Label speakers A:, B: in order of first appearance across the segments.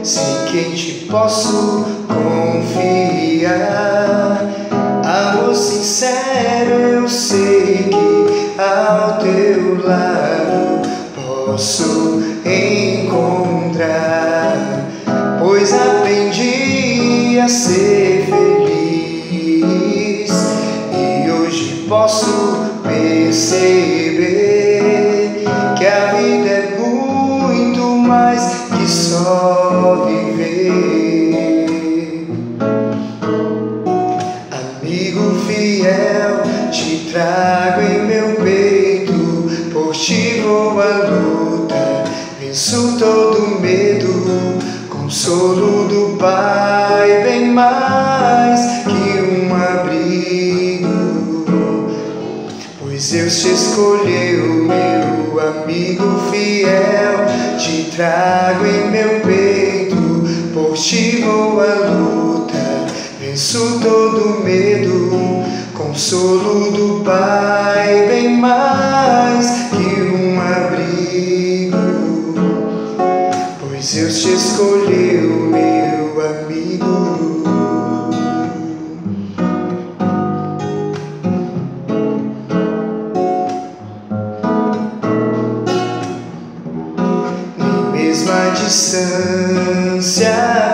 A: sei que em ti posso confiar. Amor sincero, eu sei que ao teu lado posso encontrar, pois aprendi a ser feliz e hoje posso perceber que a vida é muito mais que só viver. Amigo fiel, te trago em meu peito, por ti vou à luta, venço todo medo, consolo do Pai, bem mais que um abrigo, pois Deus te escolheu, meu amigo fiel. Te trago em meu peito, por ti vou à luta, venço todo medo, consolo do Pai, bem mais que um abrigo, pois Deus te escolheu, meu amigo. Nem mesmo a distância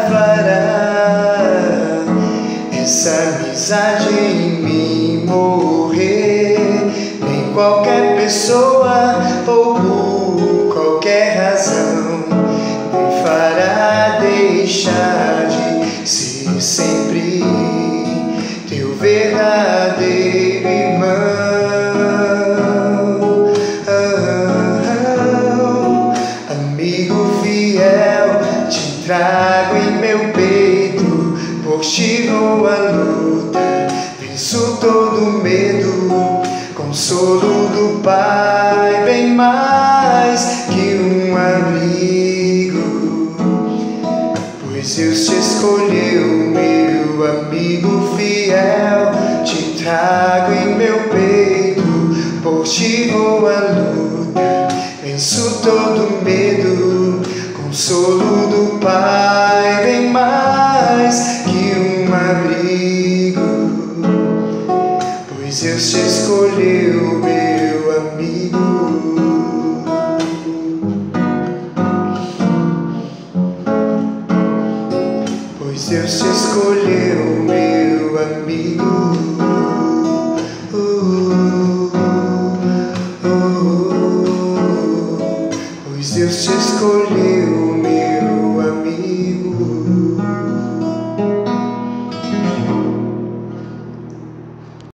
A: fará essa amizade em mim morrer, nem qualquer pessoa ou por qualquer razão me fará deixar de ser sempre teu verdadeiro irmão. Amigo fiel, te trago em meu peito, por ti vou à luta, venço todo medo, consolo do Pai, bem mais que um abrigo, pois Deus te escolheu, meu amigo fiel. Te trago em meu peito, por ti vou à luta, venço todo medo, consolo do Pai, bem mais que um abrigo, pois Deus te escolheu, meu amigo. Pois Deus te escolheu, meu amigo.